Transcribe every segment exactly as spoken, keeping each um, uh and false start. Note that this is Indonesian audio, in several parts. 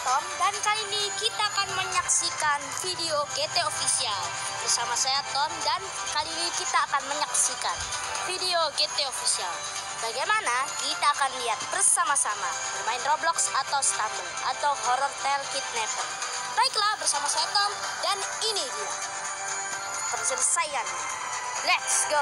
Tom dan kali ini kita akan menyaksikan video G T Official. Bersama saya Tom dan kali ini kita akan menyaksikan video G T Official. Bagaimana kita akan lihat bersama-sama bermain Roblox atau Stumble atau Horror Tale Kidnapper. Baiklah, bersama saya Tom dan ini dia penyelesaiannya. Let's go.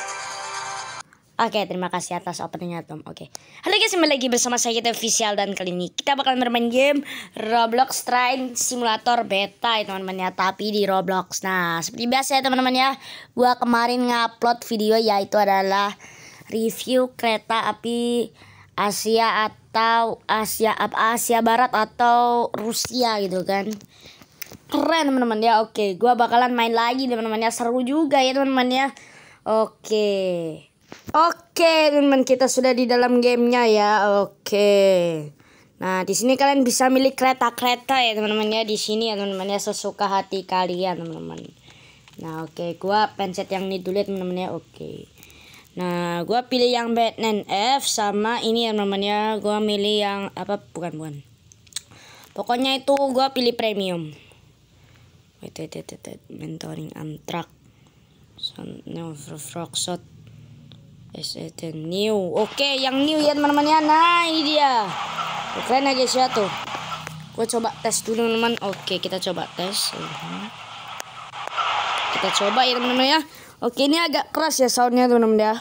Oke, terima kasih atas openingnya Tom. Oke, halo guys, kembali lagi bersama saya G T Official dan kali ini kita bakal bermain game Roblox Train Simulator Beta ya teman-teman ya, tapi di Roblox. Nah, seperti biasa ya teman-teman ya, gua kemarin ngupload video yaitu adalah review kereta api Asia atau Asia apa Asia Barat atau Rusia gitu kan. Keren teman-teman ya. Oke, gua bakalan main lagi teman-teman ya, seru juga ya teman-teman ya. Oke. Oke, teman-teman, kita sudah di dalam gamenya ya. Oke. Nah, di sini kalian bisa milih kereta-kereta ya, teman-teman ya. Di sini ya, teman-teman ya, sesuka hati kalian, teman-teman. Nah, oke, gua pencet yang ini dulu ya, teman-teman ya. Oke. Nah, gua pilih yang Batman F sama ini ya, teman-teman ya. Gua milih yang apa? Bukan, bukan. Pokoknya itu gua pilih premium. Wait, wait, wait, wait. Mentoring Amtrak. No frog shot. S E T new. Oke, yang new ya teman-teman ya. Nah, ini dia. Keren aja sih ya tuh. Gue coba tes dulu teman-teman. Oke, kita coba tes. Kita coba ya teman-teman ya. Oke, ini agak keras ya soundnya teman-teman ya.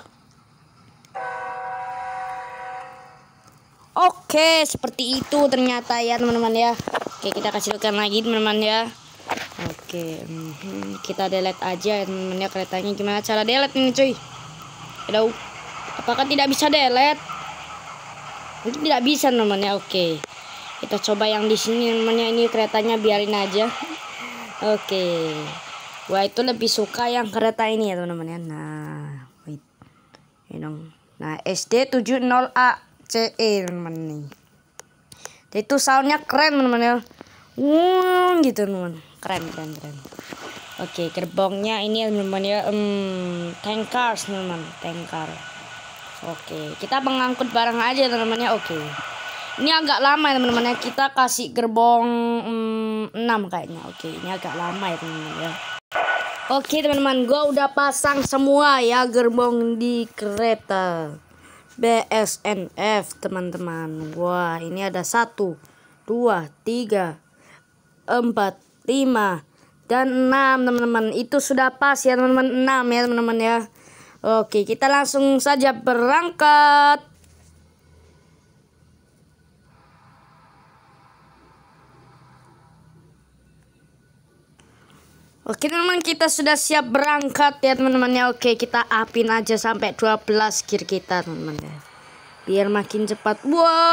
Oke, seperti itu ternyata ya teman-teman ya. Oke, kita kecilkan lagi teman-teman ya. Oke, hmm, kita delete aja ya teman-teman ya keretanya. Gimana cara delete ini cuy? Aduh, apakah tidak bisa delete? Mungkin tidak bisa namanya. Oke, kita coba yang di sini namanya, ini keretanya biarin aja. Oke, wah itu lebih suka yang kereta ini ya teman-teman ya. Nah, wait, ini dong. Nah, S D tujuh nol A C E teman-teman nih. Itu soundnya keren teman-teman ya. Hmm, gitu teman-teman. Keren, keren, keren. Oke, gerbongnya ini teman-teman ya, um, tank cars teman-teman, tank car. Oke, kita mengangkut barang aja teman-teman ya. Oke, ini agak lama ya teman-teman ya, kita kasih gerbong um, enam kayaknya. Oke, ini agak lama ya teman-teman ya. Oke teman-teman, gua udah pasang semua ya gerbong di kereta B S N F teman-teman. Wah, ini ada satu, dua, tiga, empat, lima dan enam teman-teman. Itu sudah pas ya teman-teman, enam ya teman-teman ya. Oke, kita langsung saja berangkat. Oke teman-teman, kita sudah siap berangkat ya teman-teman ya. Oke, kita upin aja sampai dua belas gear kita teman-teman ya, biar makin cepat.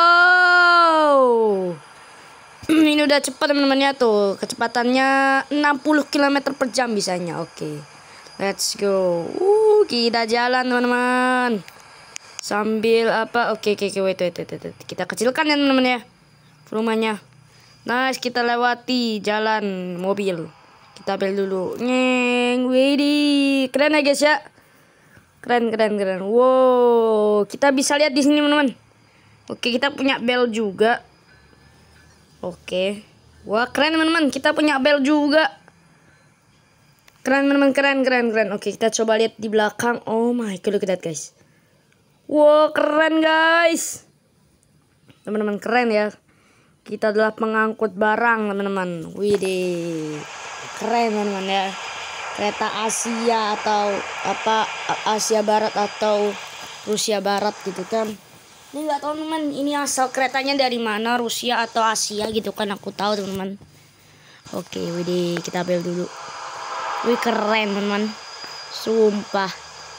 Wow, ini udah cepat teman-teman ya tuh, kecepatannya enam puluh kilometer per jam bisanya. Oke, let's go. Uh, kita jalan teman-teman sambil apa? Oke, oke, oke, wait, wait, wait, wait. Kita kecilkan ya teman-teman ya rumahnya. Nice, kita lewati jalan mobil. Kita bel dulu. Nyeng, widih, keren ya guys ya. Keren, keren, keren. Wow, kita bisa lihat di sini teman-teman. Oke, kita punya bel juga. Oke, wah keren teman-teman, kita punya bel juga. Keren teman-teman, keren, keren, keren. Oke, kita coba lihat di belakang. Oh my god, lihat guys. Wow, keren guys. Teman-teman, keren ya. Kita adalah pengangkut barang teman-teman. Widih, keren teman-teman ya. Kereta Asia atau apa, Asia Barat atau Rusia Barat gitu kan. Ini nggak tahu teman, ini asal keretanya dari mana, Rusia atau Asia gitu kan, aku tahu teman-teman. Oke, widih, kita bel dulu. Wih, keren teman-teman, sumpah.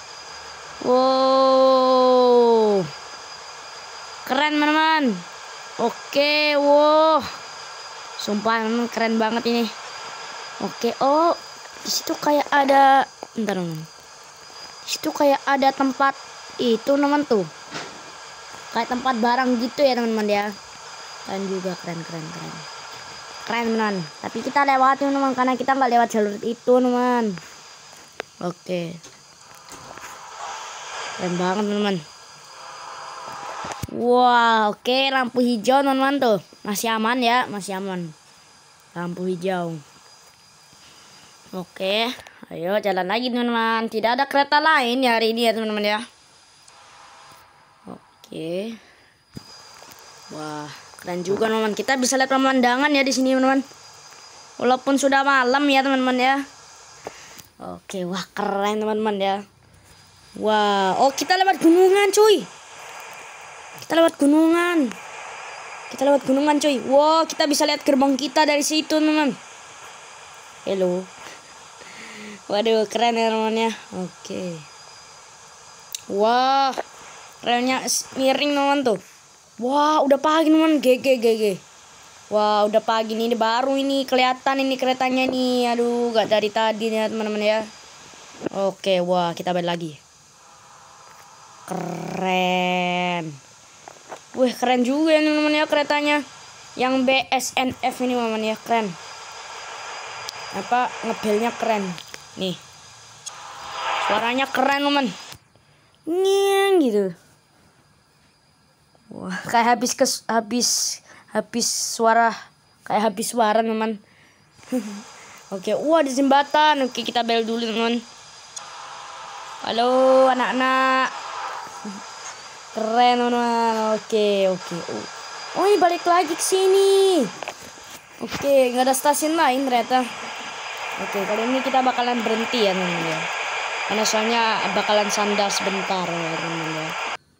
Wow, keren teman-teman. Oke, wow, sumpah teman, keren banget ini. Oke, oh di situ kayak ada, bentar teman, di situ kayak ada tempat itu teman tuh, kayak tempat barang gitu ya teman-teman ya. Keren juga, keren, keren, keren, keren teman. Tapi kita lewati teman, karena kita nggak lewat jalur itu teman. Oke, keren banget teman-teman. Wah, oke, lampu hijau teman-teman tuh. Masih aman ya, masih aman. Lampu hijau. Oke, ayo jalan lagi teman-teman. Tidak ada kereta lain ya hari ini ya teman-teman ya. Oke. Wah, keren juga teman-teman. Kita bisa lihat pemandangan ya di sini teman-teman. Walaupun sudah malam ya teman-teman ya. Oke, wah keren teman-teman ya. Wah, oh kita lewat gunungan cuy. Kita lewat gunungan. Kita lewat gunungan cuy. Wow, kita bisa lihat gerbang kita dari situ teman-teman. Hello. Waduh, keren ya teman-teman ya. Oke. Wah, relnya miring teman-teman tuh. Wah, udah pagi teman-teman. G G G G. Wah, udah pagi nih, ini baru ini kelihatan ini keretanya nih. Aduh, gak dari tadi ya teman-teman ya. Oke, wah kita balik lagi. Keren. Wih, keren juga ya teman-teman ya keretanya. Yang B S N F ini teman-teman ya, keren. Apa ngebelnya keren. Nih. Suaranya keren teman. Nyeng gitu. Wah, kayak habis kes habis habis suara kayak habis suara teman. Oke, wah di jembatan. Oke, kita bel dulu teman. Halo anak-anak. Keren teman-teman. Oke, oke. Oh, ini balik lagi ke sini. Oke, nggak ada stasiun lain ternyata. Oke, kali ini kita bakalan berhenti ya teman-teman ya. Karena soalnya bakalan sandar sebentar ya teman-teman ya.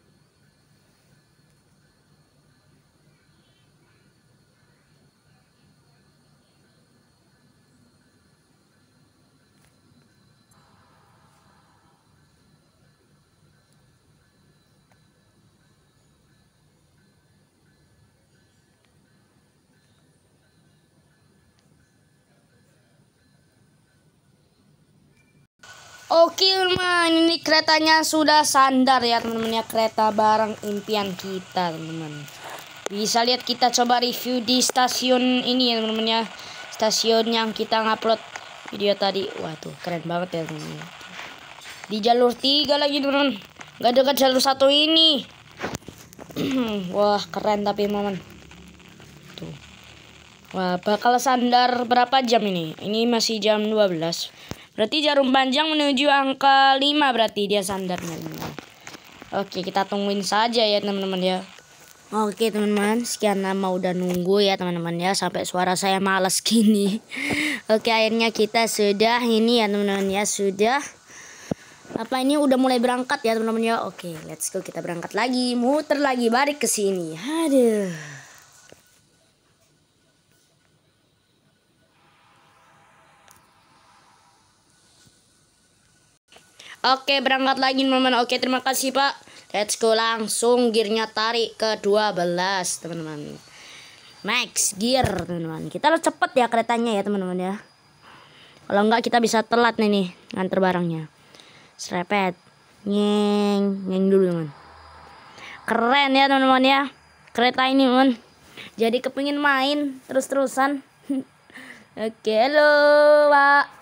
Oke teman-teman, ini keretanya sudah sandar ya teman-teman ya. Kereta barang impian kita teman-teman. Bisa lihat, kita coba review di stasiun ini ya teman-teman ya. Stasiun yang kita ngupload video tadi. Wah tuh keren banget ya teman-teman. Di jalur tiga lagi teman-teman. Gak dekat jalur satu ini. Wah keren tapi teman-teman. Tuh. Wah bakal sandar berapa jam ini? Ini masih jam dua belas. Berarti jarum panjang menuju angka lima berarti dia sandarnya. Oke, kita tungguin saja ya teman-teman ya. Oke teman-teman, sekian lama udah nunggu ya teman-teman ya. Sampai suara saya malas gini. Oke, akhirnya kita sudah ini ya teman-teman ya. Sudah. Apa ini udah mulai berangkat ya teman-teman ya. Oke, let's go, kita berangkat lagi. Muter lagi balik ke sini. Aduh. Oke, berangkat lagi teman-teman. Oke, terima kasih Pak. Let's go, langsung gearnya tarik ke dua belas teman-teman. Max gear teman-teman. Kita harus cepet ya keretanya ya teman-teman ya. Kalau enggak kita bisa telat nih nih nganter barangnya. Serepet. Nyeng, nyeng dulu teman. Keren ya teman-teman ya. Kereta ini teman. Jadi kepingin main terus-terusan. Oke, halo Pak.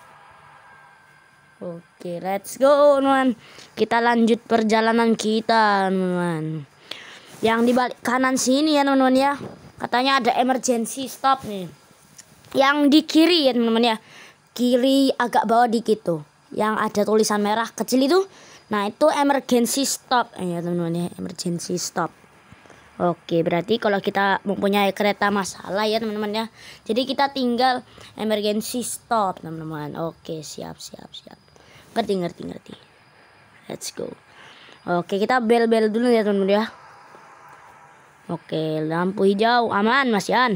Oke, let's go teman. Kita lanjut perjalanan kita teman. Yang di balik kanan sini ya teman-teman ya. Katanya ada emergency stop nih. Yang di kiri ya teman-teman ya. Kiri agak bawah dikit tuh. Yang ada tulisan merah kecil itu. Nah itu emergency stop ya teman-teman ya. Emergency stop. Oke, berarti kalau kita mempunyai kereta masalah ya teman-teman ya. Jadi kita tinggal emergency stop teman-teman. Oke, siap siap siap. Ngerti ngerti ngerti. Let's go. Oke, kita bel-bel dulu ya teman-teman ya. Oke, lampu hijau aman, masih an.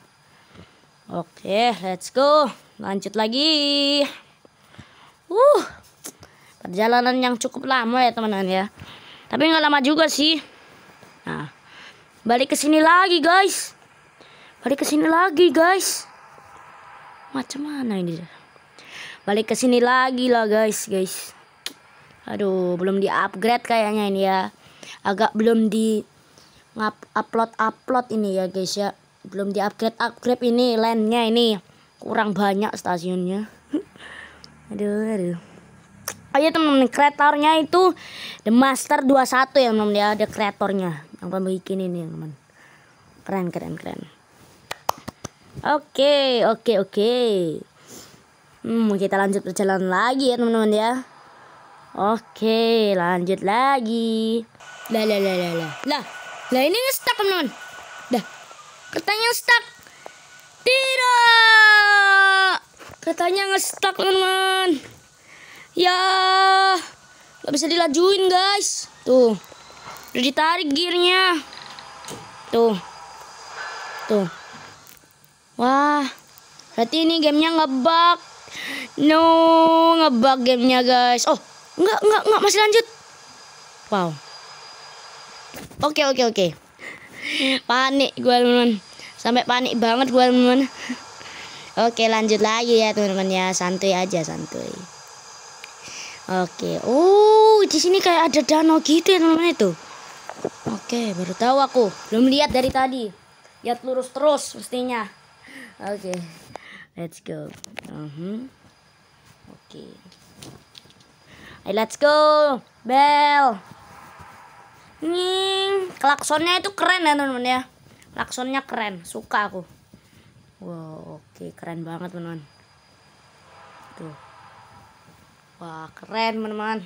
Oke, let's go. Lanjut lagi. Uh, perjalanan yang cukup lama ya teman-teman ya. Tapi nggak lama juga sih. Nah, balik ke sini lagi guys. Balik ke sini lagi guys. Macam mana ini? Balik ke sini lagi lah guys, guys. Aduh, belum di-upgrade kayaknya ini ya. Agak belum di upload-upload ini ya guys ya. Belum di-upgrade-upgrade ini landnya ini. Kurang banyak stasiunnya. Aduh, aduh. Oh iya teman-teman, kreatornya itu The Master dua puluh satu ya teman-teman ya, ada kreatornya yang pembikin ini teman. Keren keren keren. Oke oke oke. Hmm, kita lanjut perjalanan lagi ya teman-teman ya. Oke, lanjut lagi. Lah lah lah lah lah. Lah, lah ini nge-stuck teman-teman. Dah. Keretanya nge-stuck. Tidak. Keretanya nge-stuck teman-teman. Ya, nggak bisa dilajuin guys. Tuh, udah ditarik gearnya. Tuh, tuh. Wah, berarti ini gamenya ngebug. No, ngebug gamenya guys. Oh, nggak nggak nggak masih lanjut. Wow. Oke oke oke. Panik gue teman-teman. Sampai panik banget gue teman-teman. Oke lanjut lagi ya teman-teman ya. Santuy aja santuy. Oke, oh di sini kayak ada danau gitu ya teman-teman itu. Oke, baru tahu aku. Belum lihat dari tadi. Lihat lurus terus mestinya. Oke, let's go. Uh-huh. Oke, hey, let's go, bel. Nih, klaksonnya itu keren ya teman-teman ya. Klaksonnya keren, suka aku. Wow, oke keren banget teman-teman. Tuh. Wah keren teman-teman.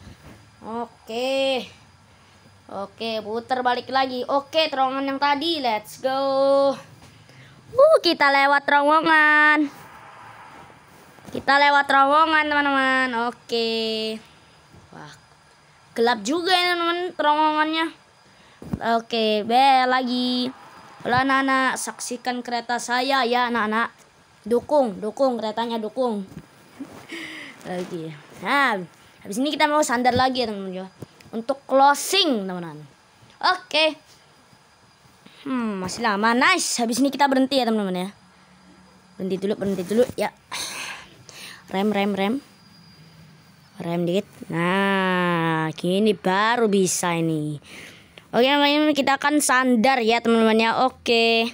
Oke. Oke putar balik lagi. Oke terowongan yang tadi. Let's go. Uh kita lewat terowongan. Kita lewat terowongan teman-teman. Oke. Wah gelap juga ya teman-teman terowongannya. Oke bel lagi. Halo anak-anak, saksikan kereta saya ya anak-anak. Dukung, dukung keretanya dukung. Lagi. Nah, habis ini kita mau sandar lagi ya teman-teman ya. Untuk closing teman-teman. Oke. Hmm, masih lama. Nice. Habis ini kita berhenti ya teman-teman ya. Berhenti dulu, berhenti dulu ya. Rem, rem, rem. Rem dikit. Nah, gini baru bisa ini. Oke, teman-teman kita akan sandar ya teman-teman ya. Oke.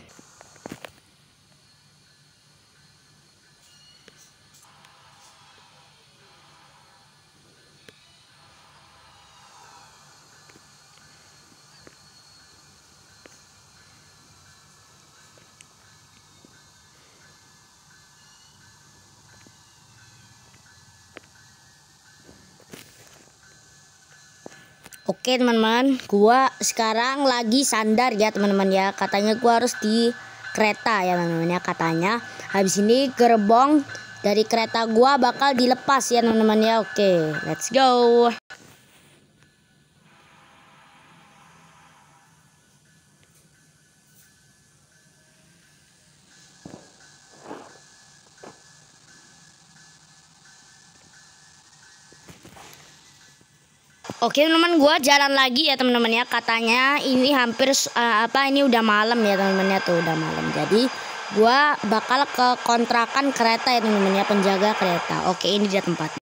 Oke teman-teman, gua sekarang lagi sandar ya teman-teman ya. Katanya gua harus di kereta ya teman-teman ya. Katanya habis ini gerbong dari kereta gua bakal dilepas ya teman-teman ya. Oke, let's go. Oke teman-teman, gua jalan lagi ya teman-teman ya. Katanya ini hampir uh, apa ini udah malam ya teman-teman ya, tuh udah malam. Jadi gua bakal ke kontrakan kereta ya teman-teman ya, penjaga kereta. Oke, ini dia tempatnya.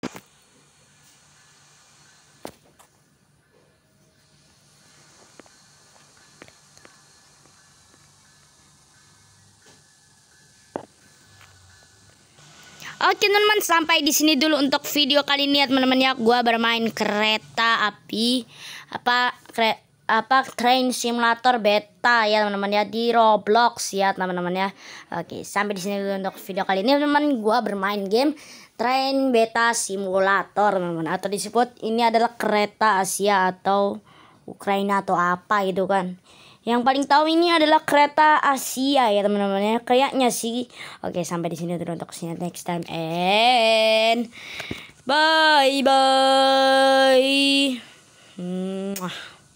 Oke teman-teman, sampai di sini dulu untuk video kali ini ya teman-teman ya. Gua bermain kereta api apa kre, apa train simulator beta ya teman-teman ya di Roblox ya teman-teman ya. Oke, sampai di sini dulu untuk video kali ini teman-teman. Gua bermain game train beta simulator teman-teman, atau disebut ini adalah kereta Asia atau Ukraina atau apa gitu kan. Yang paling tahu ini adalah kereta Asia ya teman-teman ya, kayaknya sih. Oke, sampai di sini dulu untuk see you next time and bye bye. Mwah.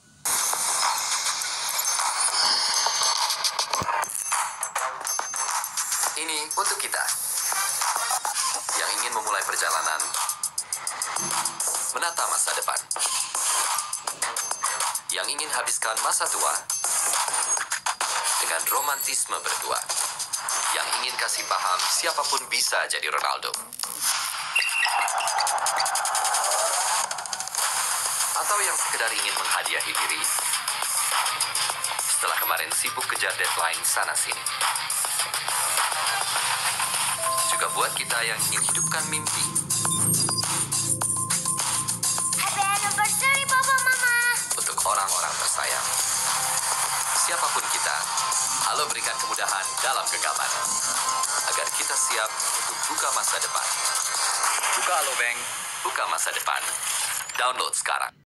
Ini untuk kita yang ingin memulai perjalanan menata masa depan, yang ingin habiskan masa tua dengan romantisme berdua, yang ingin kasih paham siapapun bisa jadi Ronaldo, atau yang sekedar ingin menghadiahi diri setelah kemarin sibuk kejar deadline sana sini. Juga buat kita yang ingin hidupkan mimpi sayang. Siapapun kita, halo berikan kemudahan dalam genggaman agar kita siap untuk buka masa depan. Buka Halo Bank, buka masa depan. Download sekarang.